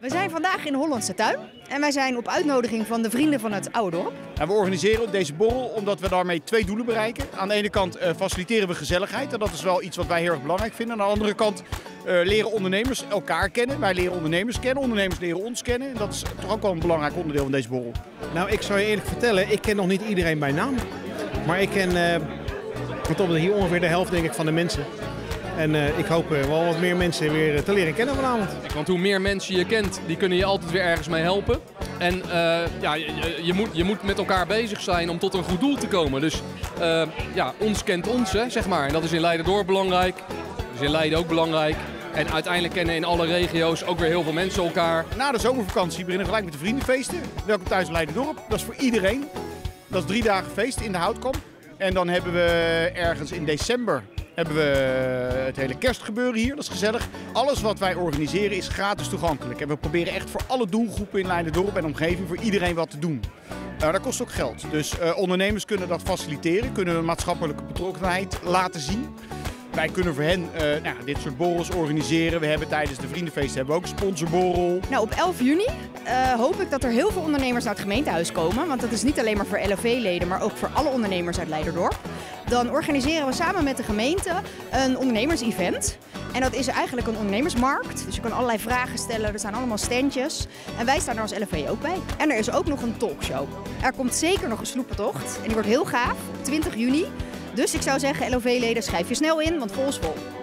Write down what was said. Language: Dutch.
We zijn vandaag in Hollandse Tuin en wij zijn op uitnodiging van de vrienden van het Oude Dorp. En we organiseren op deze borrel omdat we daarmee twee doelen bereiken. Aan de ene kant faciliteren we gezelligheid en dat is wel iets wat wij heel erg belangrijk vinden. Aan de andere kant leren ondernemers elkaar kennen. Wij leren ondernemers kennen, ondernemers leren ons kennen. En dat is toch ook wel een belangrijk onderdeel van deze borrel. Nou, ik zou je eerlijk vertellen, ik ken nog niet iedereen bij naam. Maar ik ken hier ongeveer de helft denk ik van de mensen. En ik hoop wel wat meer mensen weer te leren kennen vanavond. Want hoe meer mensen je kent, die kunnen je altijd weer ergens mee helpen. En je moet met elkaar bezig zijn om tot een goed doel te komen. Dus ons kent ons, hè, zeg maar. En dat is in Leiden-Dorp belangrijk. Dat is in Leiden ook belangrijk. En uiteindelijk kennen in alle regio's ook weer heel veel mensen elkaar. Na de zomervakantie beginnen we gelijk met de vriendenfeesten. Welkom thuis in Leiden-Dorp. Dat is voor iedereen. Dat is 3 dagen feest in de Houtkamp. En dan hebben we ergens in december het hele kerstgebeuren hier. Dat is gezellig. Alles wat wij organiseren is gratis toegankelijk. En we proberen echt voor alle doelgroepen in Leiden-Dorp en omgeving voor iedereen wat te doen. Dat kost ook geld. Dus ondernemers kunnen dat faciliteren, kunnen hun maatschappelijke betrokkenheid laten zien. Wij kunnen voor hen dit soort borrels organiseren. We hebben tijdens de vriendenfeesten ook een sponsorborrel. Nou, op 11 juni hoop ik dat er heel veel ondernemers naar het gemeentehuis komen. Want dat is niet alleen maar voor LOV-leden, maar ook voor alle ondernemers uit Leiden-Dorp. Dan organiseren we samen met de gemeente een ondernemers-event. En dat is eigenlijk een ondernemersmarkt. Dus je kan allerlei vragen stellen, er staan allemaal standjes. En wij staan er als LOV ook bij. En er is ook nog een talkshow. Er komt zeker nog een sloepentocht. En die wordt heel gaaf, op 20 juni. Dus ik zou zeggen, LOV-leden, schrijf je snel in, want vol is vol.